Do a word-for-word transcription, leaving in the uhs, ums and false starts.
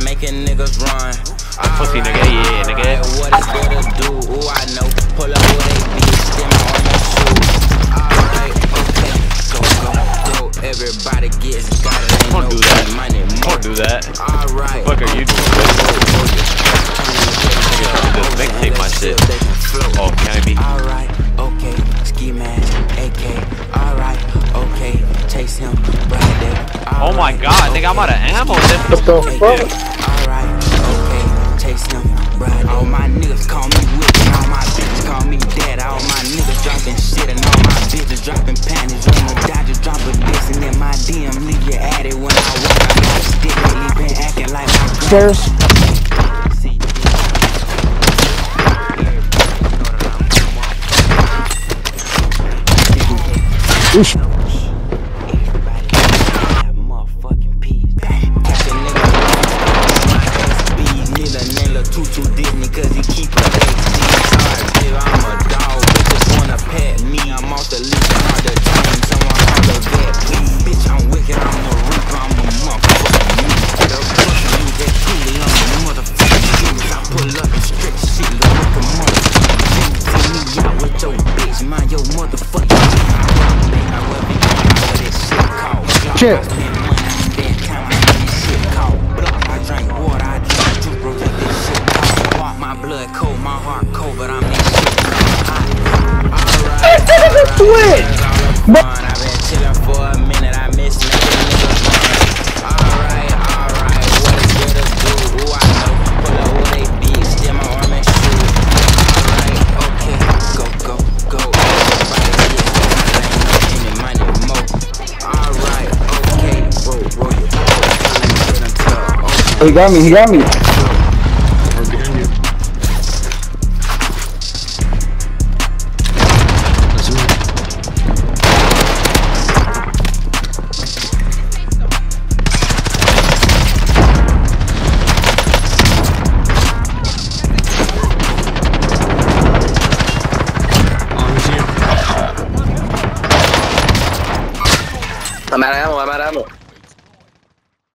making niggas run. Pussy nigga, yeah, nigga. What is good to do? Ooh, I know. Pull up with they beats, them on my shoes. Alright, okay, go, go, go. Everybody gets got it. Ain't Don't no do that. money, Don't do that. Alright. What the fuck are you doing? Nigga, just mixtape my shit. Oh, can I be? Alright, okay. Ski mask, A K. Alright, okay. Chase him, right there. Oh my god, nigga, I'm out of ammo. What the fuck? Alright, okay. Chase him, right there. All my niggas call me whip, and all my bitches call me dad. All my niggas dropping shit, and all my bitches dropping panties. On the Dodgers, drop a diss, and in my D M, leave you at it. When I walk, I got a stick. Lately been acting like my Stairs. Oosh. Shit. My blood cold, my heart cold, but I'm in Switch. I've been chilling for a minute, I miss making niggas run. Alright, alright, what is good to do? Ooh, I know. Pull up with they beats, steal my arm and shoes. Alright, okay, go, go, go. Everybody get any money, more. Alright, okay, bro, bro, you. He got me, he got me.